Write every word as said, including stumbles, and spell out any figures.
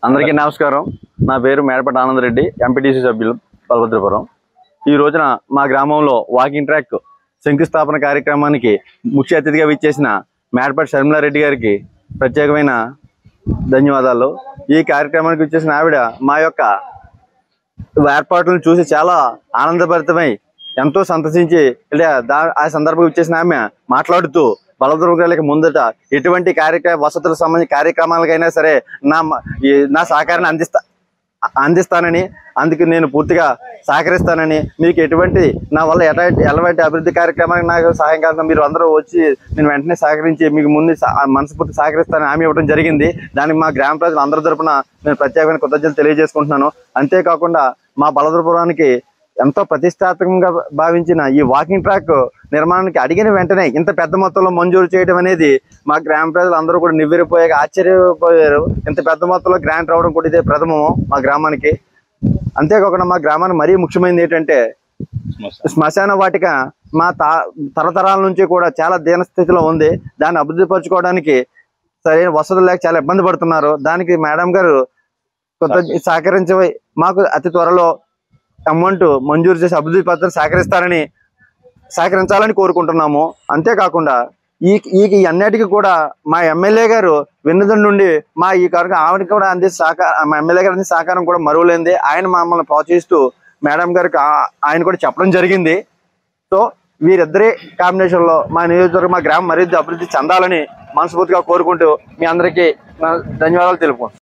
అందరికీ నమస్కారం. నా పేరు మేడపట్టి ఆనందరెడ్డి, ఎంపీటీసీ సభ్యులు బలభద్రపురం. ఈ రోజున మా గ్రామంలో వాకింగ్ ట్రాక్ శంకుస్థాపన కార్యక్రమానికి ముఖ్య అతిథిగా విచ్చేసిన మేడపట్టి షర్మిలారెడ్డి గారికి ప్రత్యేకమైన ధన్యవాదాలు. ఈ కార్యక్రమానికి విచ్చేసిన ఆవిడ మా యొక్క ఏర్పాట్లను చూసి చాలా ఆనందభరితమై ఎంతో సంతసించి ఆ సందర్భంగా విచ్చేసిన ఆమె మాట్లాడుతూ బలభద్రపురానికి ముందట ఎటువంటి కార్యక్రమ వసతులకు సంబంధించిన కార్యక్రమాలకైనా సరే నా నా సహకారాన్ని అందిస్తా అందిస్తానని అందుకు నేను పూర్తిగా సహకరిస్తానని, మీకు ఎటువంటి నా వల్ల ఎటువంటి ఎలాంటి అభివృద్ధి కార్యక్రమానికి నాకు సహాయం కాదు, మీరు అందరూ వచ్చి నేను వెంటనే సహకరించి మీకు ముందు మనస్ఫూర్తి సహకరిస్తానని హామీ ఇవ్వడం జరిగింది. దానికి మా గ్రామ ప్రజలు అందరి తరపున నేను ప్రత్యేకమైన కృతజ్ఞతలు తెలియజేసుకుంటున్నాను. అంతేకాకుండా మా బలభద్రపురానికి ఎంతో ప్రతిష్టాత్మకంగా భావించిన ఈ వాకింగ్ ట్రాక్ నిర్మాణానికి అడిగిన వెంటనే ఇంత పెద్ద మొత్తంలో మంజూరు చేయడం అనేది మా గ్రామ ప్రజలు అందరూ కూడా నివ్వెరపోయాక ఆశ్చర్యపోయారు. ఇంత పెద్ద మొత్తంలో గ్రాంట్ రావడం కూడా ఇదే ప్రథమము మా గ్రామానికి. అంతేకాకుండా మా గ్రామానికి మరీ ముఖ్యమైనది ఏంటంటే శ్మశాన వాటిక మా తా తరతరాల నుంచి కూడా చాలా దీనస్థితిలో ఉంది. దాన్ని అభివృద్ధి పరచుకోవడానికి సరైన వసతులు లేక చాలా ఇబ్బంది పడుతున్నారు. దానికి మేడం గారు కొంత సహకరించి మాకు అతి త్వరలో అమౌంట్ మంజూరు చేసి అభివృద్ధి పత్రం సహకరిస్తారని సహకరించాలని కోరుకుంటున్నాము. అంతేకాకుండా ఈ ఈ అన్నిటికీ కూడా మా ఎమ్మెల్యే గారు వెన్నుదండు నుండి మా ఈ కార్యక్రమం ఆవిడకి కూడా అందే సహకారం, మా ఎమ్మెల్యే గారు అందే సహకారం కూడా మరువలేంది. ఆయన మమ్మల్ని ప్రోత్సహిస్తూ మేడం గారికి ఆయన కూడా చెప్పడం జరిగింది. సో వీరిద్దరి కాంబినేషన్లో మా నియోజకవర్గం మా గ్రామం మరింత అభివృద్ధి చెందాలని మనస్ఫూర్తిగా కోరుకుంటూ మీ అందరికీ ధన్యవాదాలు తెలుపుకుంటాం.